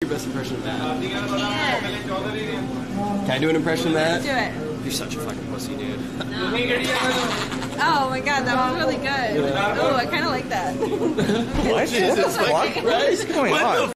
Your best impression of that? Yeah. Can I do an impression of that? Do it. You're such a fucking pussy, dude. Oh my god, that was really good. Oh, I kind of like that. What? What the fuck? Christ. What's going on?